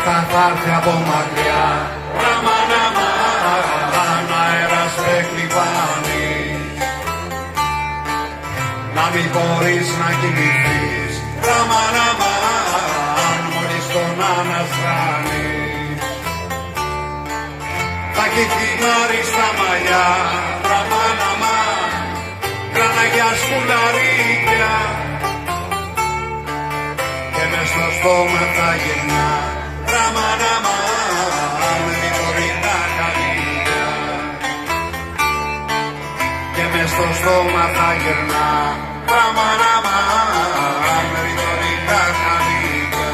νύχτα θα έρθει από μακριά. Ραμαναμάν, αέρας δεν κλειβάνει. Να μην μπορείς να κοιμηθείς. Ραμαναμάν, μόλις τον αναστράνει. Θα κυκλινάρει στα μαλλιά. Ραμαναμάν, κραναγιά σκουλαρίκια. Και μες στο στόμα θα γυρνά. Ραμαναμάν, ρητορικά καλύβια. Και μες στο στόμα θα γυρνά. Ραμαναμάν, ρητορικά καλύβια.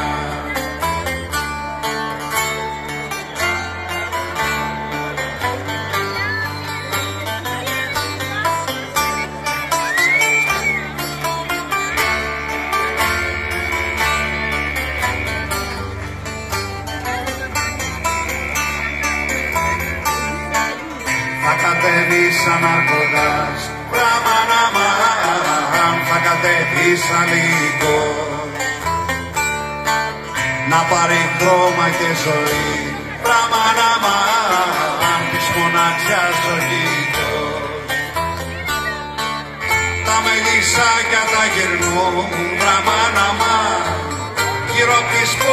Θα κατέβεις σαν αρχοντάς. Ραμαναμάν, θα κατέβεις σαν λύκος. Να πάρει χρώμα και ζωή. Ραμαναμάν, της μοναξιάς ο γύκος. Τα μελισσάκια τα γυρνούν. Ραμαναμάν, γύρω απ' τις